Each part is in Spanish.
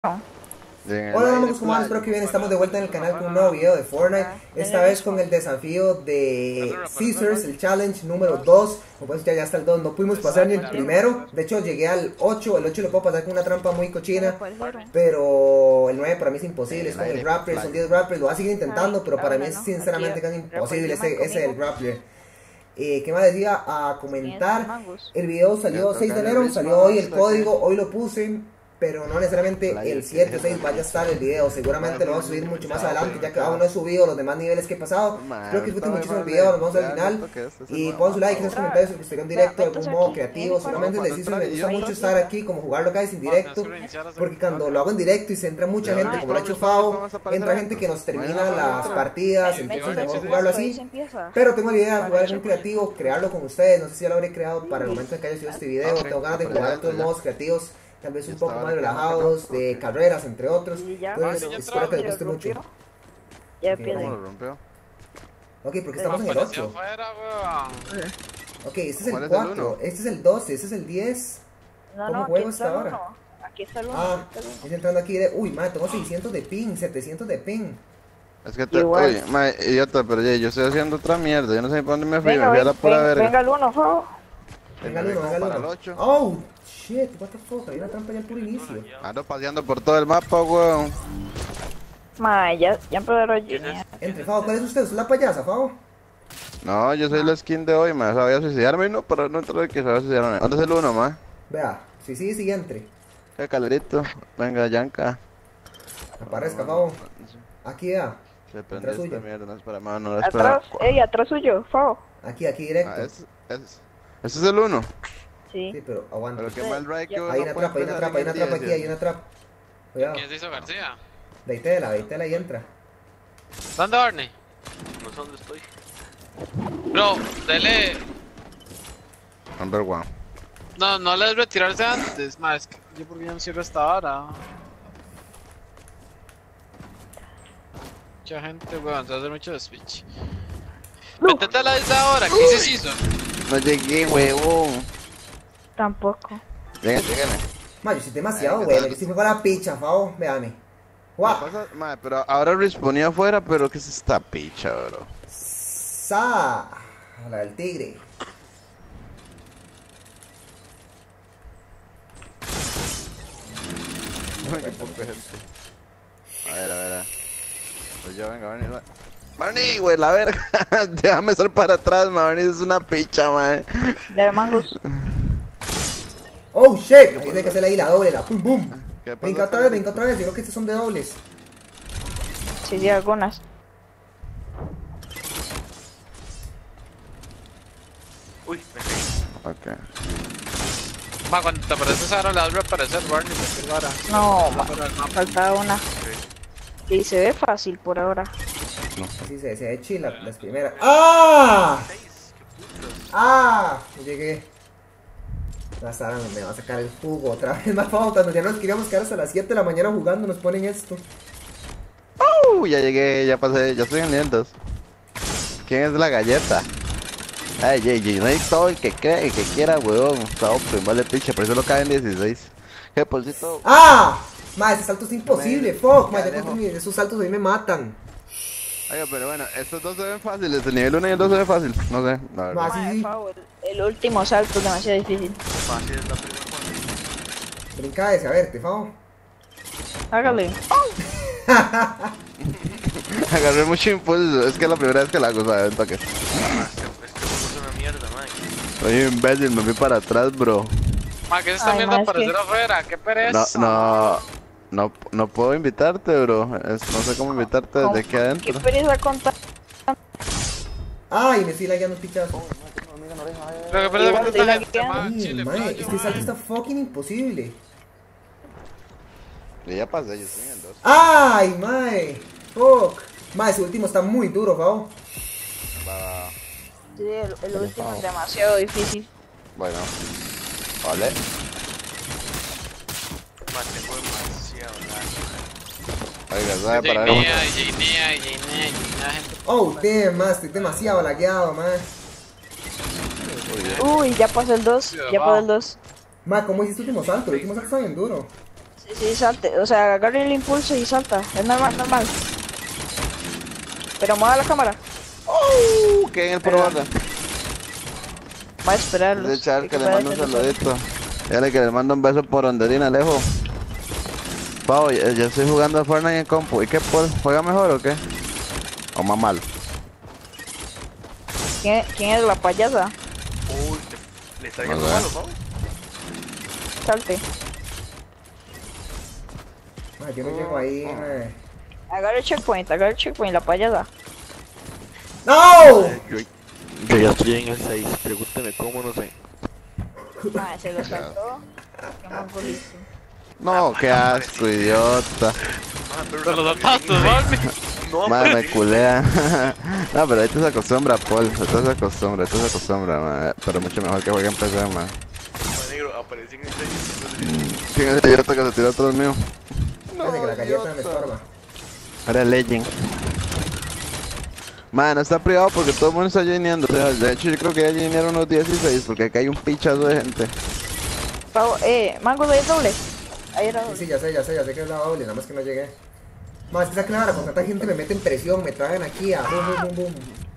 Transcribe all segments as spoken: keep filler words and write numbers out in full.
Hola amigos, ¿cómo van? Espero que bien, estamos de vuelta en el canal con un nuevo video de Fortnite. Esta vez con el desafío de Scissors, el challenge número dos. Como pueden escuchar, ya está el dos, no pudimos pasar ni el primero. De hecho llegué al ocho, el ocho lo puedo pasar con una trampa muy cochina. Pero el nueve para mí es imposible, es con el Grappler, son diez Grapplers. Lo voy a seguir intentando, pero para mí es sinceramente casi imposible ese, ese el Grappler. Eh, ¿Qué más decía? A comentar. El video salió seis de enero, salió hoy el código, hoy lo puse. Pero no necesariamente el siete o seis vaya a estar el video. Seguramente lo vamos a subir mucho más adelante, ya que aún no he subido los demás niveles que he pasado. Espero que disfruten muchísimo el video, nos vemos al final. Y pongan su like en los comentarios si les en directo, de algún modo creativo. Seguramente les dice, me gusta mucho estar aquí, como jugarlo acá en directo. Porque cuando lo hago en directo y se entra mucha gente, como lo ha hecho Fao, entra gente que nos termina las partidas, entonces mejor jugarlo así. Pero tengo la idea de jugar en un creativo, crearlo con ustedes. No sé si ya lo habré creado para el momento en que haya subido este video. Tengo ganas de jugar en todos modos creativos, tal vez un poco más relajados, de carreras, entre otros. Entonces, espero que les guste mucho. Ya okay, pierde. Ok, porque estamos en el ocho. Ok, este es el cuatro, este es el doce, este es el diez. No, ¿Cómo no, juego aquí hasta está el ahora? uno. Aquí está el uno. Ah, estoy entrando aquí de... Uy, madre, tengo seiscientos de ping, setecientos de ping. Es que te... Oye, madre, idiota, pero ya, yo estoy haciendo otra mierda. Yo no sé para dónde me fui, Venga, me fui a la ven, pura ven, verga. venga el uno, Fao. Venga el uno, venga el Para el uno. ocho. Oh, shit, what the fuck, hay una trampa ya al puro inicio. Ando paseando por todo el mapa, weón. Ma, ya, ya empezaron a Entre, Fao, ¿cuál es usted? ¿Usted es la payasa, Fao? No, yo soy la skin de hoy, ma. Sabía suicidarme, no, pero no entrar que se va a suicidarme. ¿Dónde es el uno, ma? Vea, si sigue, sigue entre. Qué calerito. Venga, Yanka. Aparezca, Fao. Aquí ya. Se prendió esta mierda, no es para más, no es Atrás, para... ey, atrás suyo, Fao. Aquí, aquí directo. Ah, es, es... ¿Ese es el uno? Sí. Sí, pero aguanta. Pero qué mal right que uno Hay una puede trapa, hay una empezar trapa, hay en una el trapa aquí, diez, hay una trapa. Cuidado. ¿Quién se hizo García? Veitela, veitela y entra. ¿Dónde, Barney? No sé dónde estoy. Bro, dele. Number one. No, no les retirarse antes, más. Que yo porque ya no sirve hasta ahora. Mucha gente, weón, se va a hacer mucho speech. Métete a la de esa hora, ¿qué se hizo? No llegué, huevón. Tampoco. Lleguen, lleguen. Ma, yo soy demasiado bueno, yo sí me fue a la picha, Fao, véame. Guau. Madre, pero ahora responía afuera, pero ¿qué es esta picha, bro? Sa, la del tigre. A ver, a ver. Pues yo, venga, Barney. Barney, güey, la verga. Déjame estar para atrás, ma. Barney es una picha, man. De mangos. Oh shit, ahí tiene que hacer ahí la doble, la pum pum. ¿Qué pasó, Venga otra vez, venga otra vez, yo creo que estos son de dobles. Sí, sí, algunas. Uy, me caí. Ok. Ma, cuando te apareces ahora, le vas a reaparecer Barney, porque ahora. No, ma, Pero el mapa. faltaba una. Y se ve fácil por ahora. Así se, se ve chill la- las primeras. ¡Ah! ¡Ah! No llegué. La Sara me va a sacar el jugo otra vez más, Fao, cuando ya nos queríamos quedar hasta las siete de la mañana jugando, nos ponen esto. Uh, ya llegué, ya pasé, ya estoy en lientos. ¿Quién es la galleta? Ay, J J, no hay todo el que cree, el que quiera, weón. Está open, vale picha, pero solo caen dieciséis. ¿Qué polcito? ¡Ah! Ma, ese salto es imposible, Me- fuck, ma, ya ya dejo. contra mí, esos saltos a mí me matan. Oiga, pero bueno, estos dos se ven fáciles, el nivel uno y el dos se ven fácil. No sé, la verdad. Ma, sí, Ma, sí. Fao, el, el último salto es demasiado difícil. Fácil es la primera parte. Brinca ese, a verte, Fao. Hágale. Agarré mucho impulso, es que es la primera vez que la hago, ¿sabes? Un toque. Ah, este, este juego es una mierda, man. Soy un imbécil, me fui para atrás, bro. Ma, ¿qué es esta Ay, mierda ma, es aparecer que- afuera? ¿Qué No, pereza? no, no, no puedo invitarte, bro. Es- no sé cómo invitarte desde aquí ¿Qué adentro. pereza contar? Ay, me estoy lagueando un pichazo. Lo que pereza Igual con te esta la gente, quedan. ma, Ay, chile, mae, playo, este ma. salto está fucking imposible. Yo ya pasé, yo estoy en el dos. Ay, mae. Fuck. Mae, ese último está muy duro, Fao. Va, va, Sí, el, el último es demasiado difícil. bueno. Vale. Man, tengo demasiado lag. Oiga, ¿sabe para ver? Jinea, Jinea, Jinea, Jinea, gente. Oh, damn, ma, estoy demasiado lagueado, mae. Uy, ya pasó el dos. Ya pasó el dos. Ma, ¿cómo hiciste el último salto? El último salto está bien duro. Sí, Sí, salte, o sea, agarre el impulso y salta, es normal, normal. Pero mueva la cámara. ¡Oh! Que en el pro borda. Va a esperarlos. De echar que le pueda mando un hacer eso. saludito. Dígale que le mando un beso por Anderina, Alejo. Pau, ya, ya estoy jugando a Fortnite en compu. ¿Y qué, Paul? ¿Juega mejor o qué? ¿O más mal? ¿Quién, ¿Quién es la payasa? Uy, le, le está yendo Hola. malo, ¿no? Salte. Ma, yo no llego ahí, ma. Agarre el checkpoint, agarre el checkpoint, la payasa. ¡No! Yo, yo ya estoy en el seis, pregúnteme cómo, no sé. Ah, se lo saltó. Qué mongolito. No, qué asco, idiota. Ah, pero Pero no, los zapatos, mami. No, Madre, me pero- culea. No, pero ahorita se acostumbra, Paul. Ahorita se acostumbra, ahorita se acostumbra, man. Pero mucho mejor que juegue en P C, man. Ma, negro, aparecí en el seis. ¿Quién es el idiota que se tiró atrás mío? Parece que la galleta me estorba. Era Legend. Man, no está privado porque todo el mundo está lleneando. O sea, de hecho, yo creo que ya llenaron unos dieciséis porque acá hay un pichazo de gente. Pavo, eh, mango de doble. Ahí era Sí, doble. sí, ya sé, ya sé, ya sé que es la doble, nada más que no llegué. Más que esa clara, con tanta gente me meten presión, me traen aquí a boom, boom, boom, boom.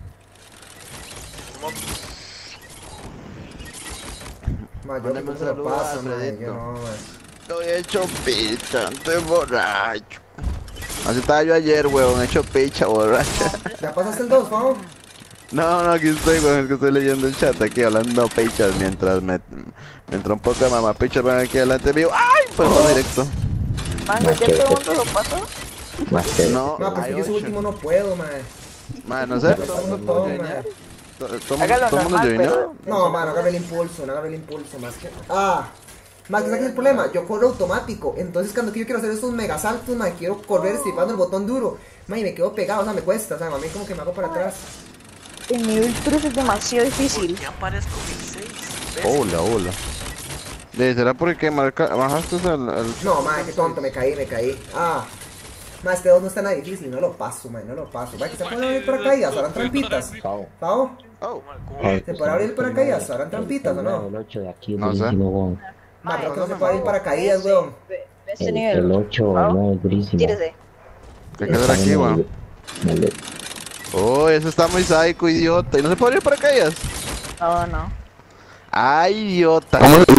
Ma, yo Mándame no un se lo saludo a paso, ma, Alfredito. yo no, ma. Estoy hecho picha, estoy borracho. Así estaba yo ayer, weón, hecho picha, borracho. ¿Ya pasaste el dos, Pau? No, no, aquí estoy, weón, es que estoy leyendo el chat aquí hablando pichas mientras me, me entró un poco de mamá pichas van aquí adelante mío. ¡Ay! Pues no directo. Mango, ¿ya todo el mundo lo pasó? Más que No, No, pues hay yo ese ocho. último no puedo, ma. Man, no sé, todo el mundo Todo, puede ma. joinear. To- Todo Hágalo todo el mundo normal, joineó. pero... No, ma, no agarré el impulso, no agarré el impulso, más que... Ah, más que ¿sabes qué es el problema? Yo corro automático, entonces cuando quiero, quiero hacer estos mega saltos, ma, quiero correr estripando el botón duro, ma, y me quedo pegado, o sea, me cuesta, o sea, a mí como que me hago para atrás. El nivel tres es demasiado difícil. Ya aparezco en el seis. Hola, hola. De, ¿será porque marca, bajaste el, el... No, ma, qué tonto, me caí, me caí. Ah, ma, este dos no está nada difícil, no lo paso, ma, no lo paso. Va, que se pueden abrir paracaídas, harán trampitas. Pau. Pau, Oh, ¿se puede abrir paracaídas? ¿Harán trampitas o no? El ocho de aquí es No sé. durísimo, weón. Ma, creo que no se puede abrir paracaídas, weón. Ve- ve Este El, nivel. el ocho Pau, no es durísimo. tírese. ¿qué queda aquí, weón? Vale. Oh, eso está muy psycho, idiota. ¿Y no se puede abrir paracaídas? No, no. Ay, idiota.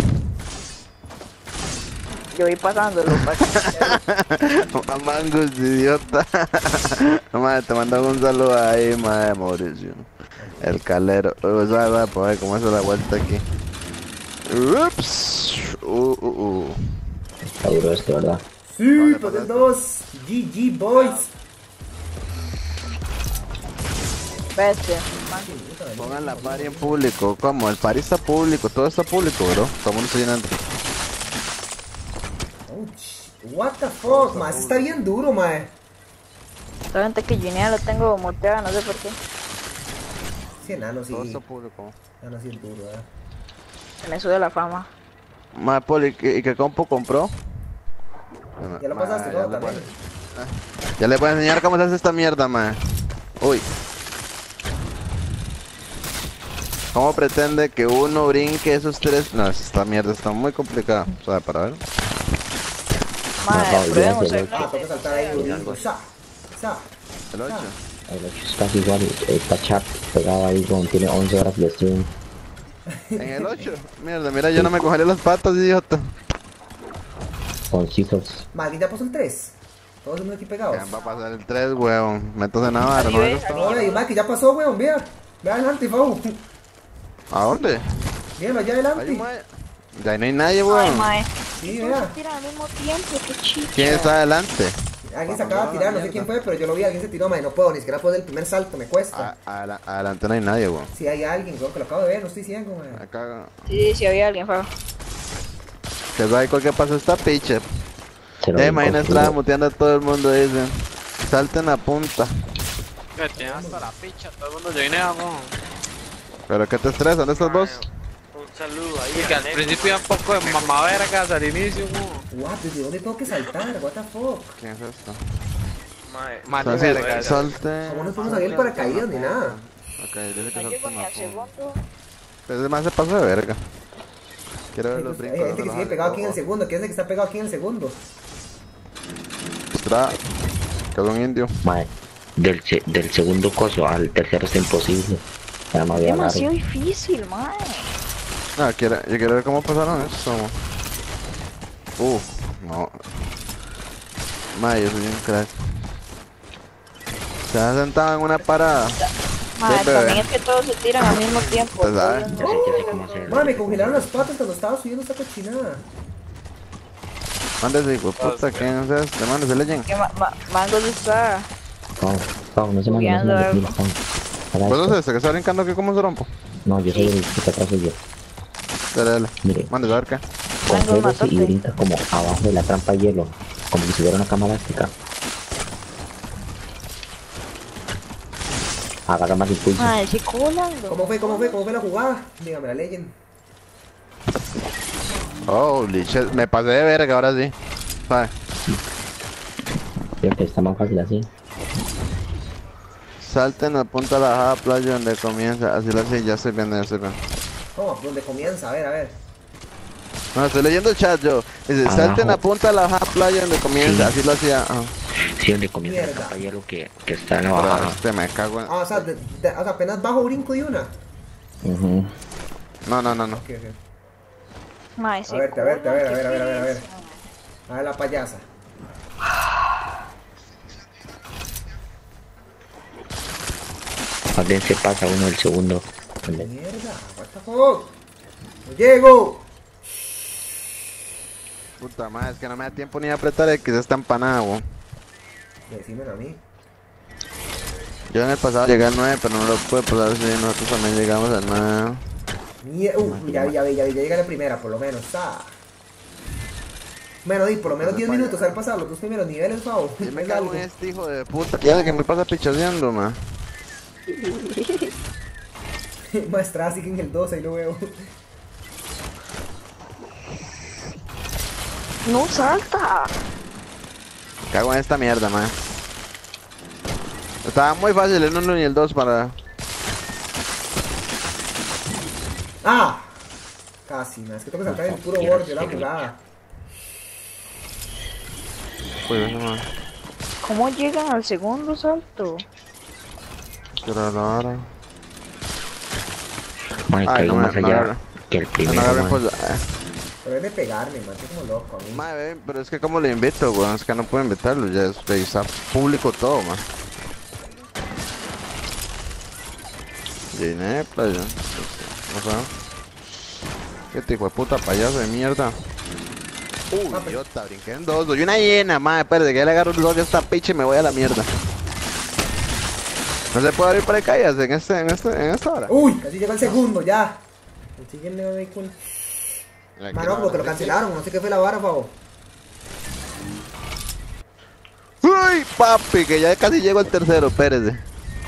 Yo voy pasándolo. pa- Mangos, idiota. Madre, te mandamos un saludo ahí, madre, Mauricio. El calero. Uh, sabe, para ver cómo hace la vuelta aquí. Ups. Uh, uh, uh. Está duro esto, ¿verdad? Sí, pues el dos. G G, boys. Bestia. Pongan la party en público. ¿Cómo? El party está público. Todo está público, bro. Todo el mundo está llenando. Ouch, what the fuck, ma, ese está bien duro, ma. Solamente que Ginea lo tengo muteado, no sé por qué. Sí, enano, sí. Todo está público. Enano sí es duro, eh. Se me sube la fama. Madre, Poli, ¿y qué, y qué compu compró? Ya lo pasaste, Ma, ¿no? ya le voy También. a- Ya le voy a enseñar cómo se hace esta mierda, man. Uy. ¿Cómo pretende que uno brinque esos tres? No, esta mierda está muy complicada. O sea, para ver. Madre, Pau, prueben ya se usar lo- Ah, tengo que saltar ahí, durísimo. Sa, sa. El ocho. El ocho es casi igual. Está chat pegado ahí, con tiene once horas de stream. En el ocho. Mierda, mira, yo no me cogeré las patas, idiota. Con Scissors. Ma, ¿aquí ya pasó el tres? Todos son aquí pegados. Ya va a pasar el tres, weón. Métase en Navarra, Aquí no ve, me gusta. No, y ma, que ya pasó, weón, vea. Vea adelante, Fau. ¿A dónde? Míralo allá Ay, adelante. mae. Ya no hay nadie, Ay, weón. mae. Sí, Todos se vea. tiran al mismo tiempo, qué chido. ¿Quién está adelante? Alguien se acaba de tirar, no sé quién fue, pero yo lo vi, alguien se tiró, ma, y no puedo, ni siquiera puedo dar el primer salto, me cuesta. A- a- adelante no hay nadie, weón. Si hay alguien, creo que lo acabo de ver, no estoy ciego, ma. Acá. Sí, sí, había alguien, Fabo. Que sabe cuál que pasa esta picha. Se lo Ya imagina confirmo. estaba muteando a todo el mundo, dicen. Salten a punta. Que tiene hasta la picha, todo el mundo joinea, ¿no? Pero que te estresa, ¿dónde estás vos? Un saludo ahí. Y que al Neco. principio era un poco de mamavergas al inicio, ¿no? What, ¿desde dónde tengo que saltar? What the fuck? ¿Quién es esto? Mae, Mae, Son- de sí, verga. Salte. ¿Cómo no podemos abrir el paracaídas ni nada? Ok, dice que No llego salten ni a al punta. segundo. Pero ese más se pasó de verga. Quiero ver los Hay brincos. gente que sigue pegado aquí en el segundo, ¿quién es el que está pegado aquí en el segundo? Tra. Quedó un indio. Mae, del, se- del segundo coso al tercero es imposible. Ya me había Demasiado largo. difícil, mae. No, quiero, yo quiero ver cómo pasaron eso. Uh, no. Mae, yo soy un crack. Se ha sentado en una parada. Mae, Sí, bebé. también es que todos se tiran al mismo tiempo. Usted sabe. todos- Ya sé, ya sé cómo hacerlo. Madre, me congelaron las patas cuando estaba subiendo esta cochinada. Mándese, hijo de puta, ¿quién es este? Mándese, leyen. Que ma ma Mango está. Pau, Pau, no se mande, no se Jugueando mande, algo. mira, Pau. Haga ¿Vos esto. sos este que está brincando aquí como un trompo? No, yo soy el que está atrás suyo. Dale, dale. Mire, Mándese, a ver qué. Mango, congélese y matote. brinca como abajo de la trampa de hielo, como si hubiera una cama elástica. Agarra más impulso. Mae, sí, volando. ¿Cómo fue? ¿Cómo fue? ¿Cómo fue la jugada? Dígame la Legend. Holy shit, me pasé de verga ahora sí. Vale. Creo que está más fácil así. Salta en la punta de la bajada playa donde comienza. Así lo hace, ya estoy viendo, ya estoy viendo. ¿Cómo? ¿Dónde comienza? A ver, a ver. No, estoy leyendo el chat yo. Dice, salta en la punta de la bajada playa donde comienza. Así lo hacía. Ah, Sí, donde comienza la Mierda. trampa de hielo que, que está en la pero bajada. este me cago en... Ah, o sea, de- de- o sea, apenas bajo brinco de una. Ujú. No, no, no, no. Ok, ok. Mae, A sí, verte, a verte, a ver, a ver, a ver, a ver, a ver. difícil. A ver la payasa. Más bien se pasa uno del segundo. Donde- Mierda, what the fuck. ¡No llego! Puta madre, es que no me da tiempo ni a apretar X esta empanada, weón. Decímelo a mí. Yo en el pasado llegué al nueve, pero no lo pude pasar. Sí, nosotros también llegamos al nueve. Mier uh, ya vi, ya vi, ya vi, ya llegué a la primera, por lo menos. Ah. Bueno, y por lo menos diez minutos al pasar los dos primeros niveles, Fabo. Yo me Es cago algo. en este hijo de puta. ¿Qué hace que me pasa pichaseando, man? Maestra, así que en el dos ahí lo veo. No salta. Cago en esta mierda, man. Estaba muy fácil el uno y el dos para... ¡Ah! Casi, man. Es que tengo que sacar el puro borde de la jugada. Uy, eso, man. ¿Cómo llegan al segundo salto? Qué raro ahora. Mae, Ay, caigo no me- más no allá agarra. que el No, primero. no agarren mae. pues... eh. Pero es de pegarme, man. Estoy como loco a mí. Madre, ven, pero es que como le invito, weón, es que no puedo invitarlo, ya es, ya está público todo, man. Llené, playa. No sé. Qué tipo de puta payaso de mierda. Uy, idiota, brinqué en dos, doy una llena, madre, espérate, que ya le agarro el dos de esta picha y me voy a la mierda. No se puede abrir paracaídas en este, en este, en esta hora. ¡Uy! Casi llegó el segundo, ya. El siguiente no me di cuenta. Aquí Mano, no, como que lo no, cancelaron. No sé qué fue la vara, Fabo. Uy, papi, que ya casi llego al tercero, espérese.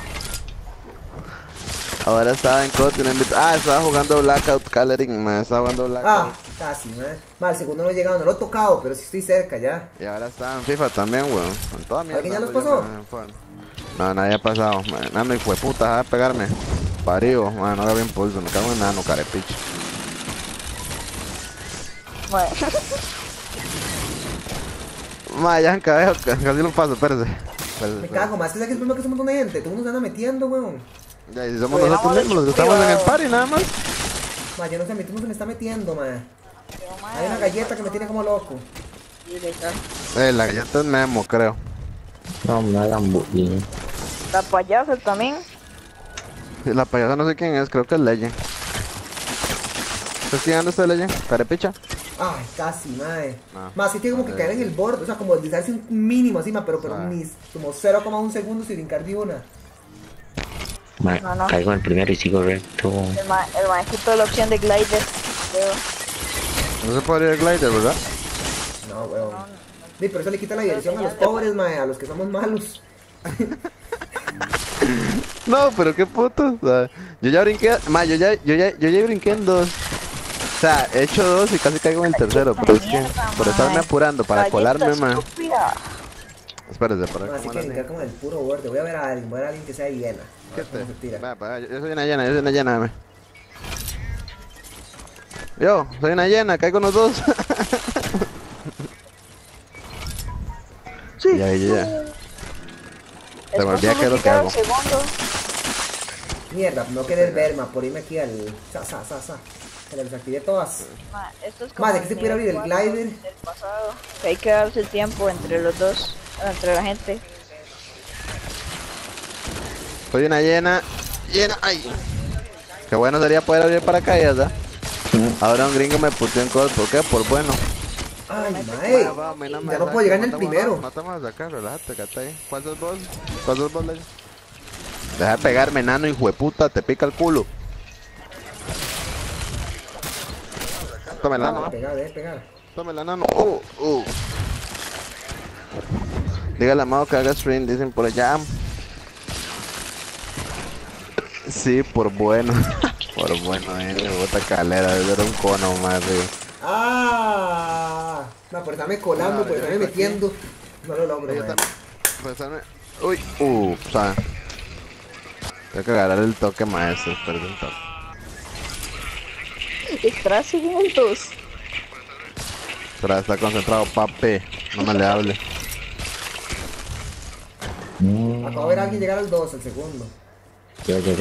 Ahora estaba en Continent. Ah, estaba jugando Blackout Coloring, man. Estaba jugando Blackout. Ah, casi, man. Mal, el segundo no he llegado, no lo he tocado, pero sí estoy cerca ya. Y ahora estaba en FIFA también, weón. Con toda mierda. ¿Alguien ya los ando yo, pasó? man, en Fortnite. No, nadie ha pasado. Man, nano, hijo de puta, deja de pegarme. Parido, man, no haga impulso. Me cago en nano, carepicho. Mae. Ma, ya en cabello, casi lo paso, espérese. Espérese, Me espérese. cago, más que es que es problema que es un montón de gente. Todo el mundo se anda metiendo, weón. Ya, y si somos Pues, nosotros vamos mismos los que de estamos en el privado. party, nada más. Ma, yo no sé, mi turno se me está metiendo, man. Hay una galleta que me tiene como loco. Eh, la galleta es Memo, creo. No me hagan bullying. La payasa también. Y la payasa no sé quién es, creo que es Legend. ¿Estás tirando este Legend? Carepicha. Ay, casi, mae. Ah. Más sí tiene como que Ah, caer en el borde, o sea, como deslizarse un mínimo así, ma, pero, pero Ah. ni como cero coma uno segundos y brincar de una. Mae, No, no. caigo en el primero y sigo recto. El ma el ma quitó la opción de glider. Creo. No se puede ir el glider, ¿verdad? No, weón. Sí, pero eso le quita la diversión a los pobres, mae, a los que somos malos. No, pero qué puto. O sea, yo ya brinqué, ma, yo ya, yo ya, yo ya brinqué en dos. O sea, he hecho dos y casi caigo en el tercero, pero es que Mierda, por mae. estarme apurando para Galleta colarme, man. estúpida. Espérese, para No, ver así cómo que la brincar como en el puro borde. Voy a ver a alguien, voy a ver a alguien que sea hiena. A ¿Qué ver cómo te? se tira. Va, va, yo yo soy una llena, yo soy una llena, dame. Yo, soy una llena, caigo en los dos. Sí. Ya, ya, ya. Se me Después olvida solo qué es lo que queda hago. el segundo. Mierda, no querer ver, ma, por irme aquí al... Sa, sa, sa, sa. Que las desactivé todas. Ma, esto es como Ma, ¿de qué se pudiera abrir el nivel cuatro glider? del pasado, que hay que darse el tiempo entre los dos, entre la gente. Soy una llena. Llena. Ay. Qué bueno sería poder abrir paracaídas, ¿verdad? Ahora un gringo me puteó en code. ¿Por qué? Por bueno. Ay, mae. Ya no puedo llegar en el primero. Matamos a sacar, relájate, cata ahí. ¿Cuál sos vos? ¿Cuál sos vos, Ley? Deja de pegarme, enano, hijo de puta, te pica el culo. Toma el Ah, enano, pegar, debe pegar. toma el enano. Uh, uh. Dígale a Mao que haga stream, dicen por allá. Sí, por bueno. Por bueno, eh, me bota calera, debe ser un cono más, eh. Ah, no, por estarme colando, por estarme metiendo. No lo logro, Ahí mae. está. Pues, dame- Uy, uh, o sea. Tengo que agarrar el toque maestro, perdón un toque. Extra segundos. Pero está concentrado, papi. No me le hable. Mm, Acabo de ver a alguien llegar al dos, el segundo. yo, yo, yo.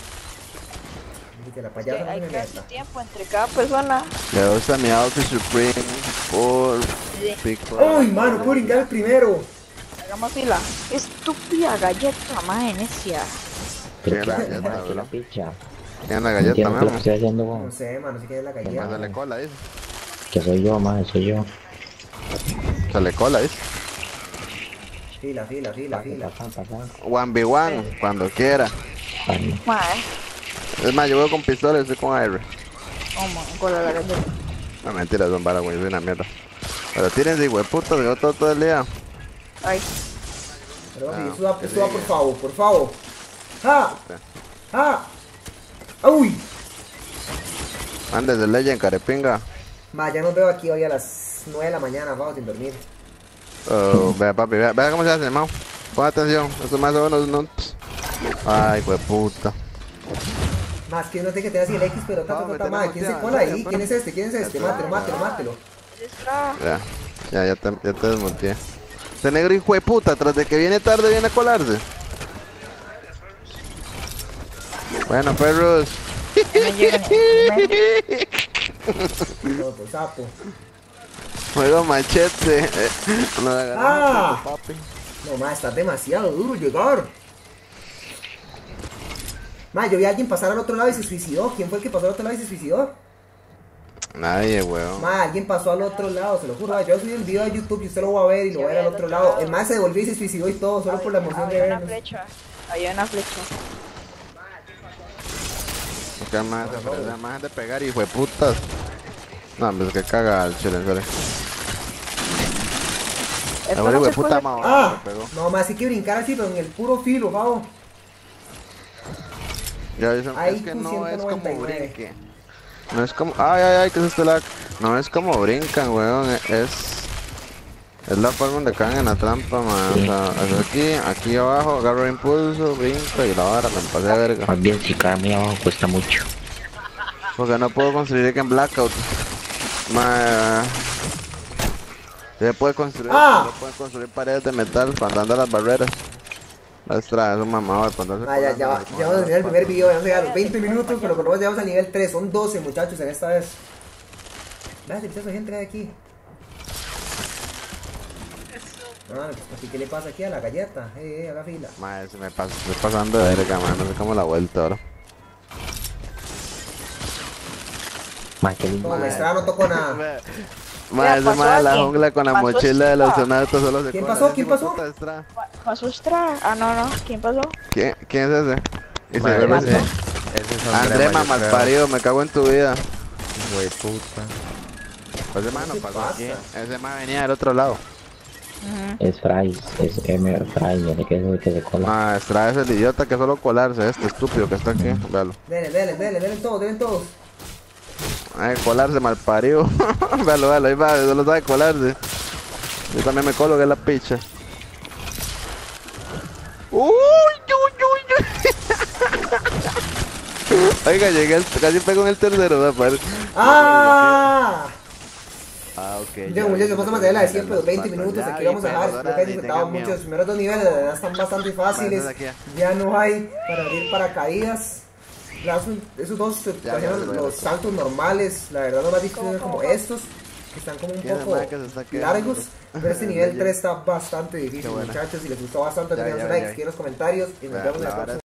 Y que la Que payasa no hay me que darse meta. tiempo entre cada persona. Le gusta mi outfit Supreme por Sí. pico. ¡Uy, mano! ¡Puedo brincar el primero! Hagamos fila. Estúpida galleta, mae, necia. Pero Qué qué galleta, madre, que bro. la picha. Tiene la No galleta, entiendo qué es lo que mano. estoy haciendo, No weón. sé, mano, si quieres la galleta. Sale cola, dice. Que soy yo, madre, soy yo. Sale cola, dice. Fila, fila, fila, fila. Pasá, pasá. one v one, cuando quiera. Ay, Mae. Es más, yo voy con pistola y estoy con aire. Oh, man, cola la galleta. No, mentira, son varas, güey, soy una mierda. Pero tírense, güey, puta, yo todo, todo el día. Ay. Pero papi, No, suba, que suba, sigue. por favor, por favor. ¡Ah! ¡Ah! ¡Uy! Andes de Legend, carepinga. Ma, ya nos veo aquí hoy a las nueve de la mañana, vamos sin dormir. Oh, vea, papi, vea, vea cómo se hace, Mau. Pon atención, esto más o menos no. Ay, güey, puta. Más que no sé que te así el X, pero No, tanto, me tanta madre. ¿Quién se tenemos cola ya, ahí? ya, ¿Quién es este? ¿Quién es este? Mátelo, mátelo, mátelo. Extra. Ya, ya, ya te, ya te desmonté. Este negro hijo de puta, tras de que viene tarde, viene a colarse. Bueno, perros. No llega ni al primer. No, pues sapo. Juego machete. Eh, no le agarramos Ah. tanto, papi. No, ma, está demasiado duro llegar. Ma, yo vi a alguien pasar al otro lado y se suicidó. ¿Quién fue el que pasó al otro lado y se suicidó? Nadie, weón. Ma, alguien pasó al otro lado, se lo juro. Yo subí el video a YouTube y usted lo va a ver y lo va a ver al otro lado. El ma se devolvió y se suicidó y todo, solo por la emoción de Había una vernos. flecha. Había una flecha. Porque más se ofrece más de pegar, hijo de putas. No, hombre, es que caga el chile, en serio. Esto Ahora, no hijo de se puta, puede- Mau, Ah, me pegó. no, ma, así que brincar así, pero en el puro filo, vamos. Ya dicen, Ahí es que tú no es como ciento noventa y nueve. brinque. No es como. Ay, ay, ay, ¿qué es esto? La... No es como brincan, weón. Es. Es la forma donde caen en la trampa, man. O sea, es aquí, aquí abajo, agarro impulso, brinco y la vara me pasé a verga. más bien, si cae muy abajo cuesta mucho. Porque no puedo construir que en Blackout. Ma... Se puede construir, ¡Ah! se puede construir paredes de metal cuando andan las barreras. Extra, es un mamador cuando andas Ah, ya, ya, colando, ya vamos a terminar el primer video, ya vamos a llegar a los veinte minutos, pero por lo menos llegamos al nivel tres, son doce muchachos en esta vez. Vean, el pichazo de gente que hay aquí. Ah, pues, ¿qué le pasa aquí a la galleta? Eh, eh, haga fila. Madre, se me pasa, estoy pasando de verga, man, no sé cómo la vuelta ahora. Más que lindo. No, la estrada no tocó nada. Madre, ese pasó madre de la alguien. jungla con la Pasó mochila de los Estrada. sonatos solo se ¿Quién cola, pasó? ese ¿Quién hijo de pasó? puta Estrada. ¿Pasó Extra? Ah, no, no. ¿Quién pasó? ¿Quién, ¿Quién es ese? Y se Madre, ve mató. ese, recién. ese es André, André mamá, parido, me cago en tu vida. Hijo de puta. Pues ese mano ¿Qué pasó pasa? aquí. Ese man venía del otro lado. Ujú. Es Fry, es M Fry, el que es el que se cola. Ah, Estrada es el idiota que solo colarse, este estúpido que está aquí. Véalo. Dele, dele, dele, dele todos, delen todos. Ay, colarse mal parido. Véalo, véalo, ahí va, solo sabe colarse. Yo también me colo que es la picha. Uy, uy, uy, uy. Oiga, llegué, al- casi pego en el tercero, ¿verdad? Padre? ¡Ah! Ah, ok. Ya, muchachos, pasamos de la de siempre, los veinte minutos. Aquí vamos a dejar. Espero que hayan disfrutado mucho. Los primeros dos niveles, la verdad, están bastante fáciles. Ya no hay para abrir paracaídas. Las- Esos dos se Ya, trajeron ya, ya, los ya. saltos normales. La verdad, no más difíciles como estos, que están como un ¿Quién es poco el que se está quedando? largos. Pero este nivel tres está bastante difícil, Qué buena. muchachos. Si les gustó bastante, Ya, dejen ya, su ya, like, ya. escriban los comentarios y nos Vea, vemos en la la vara próxima.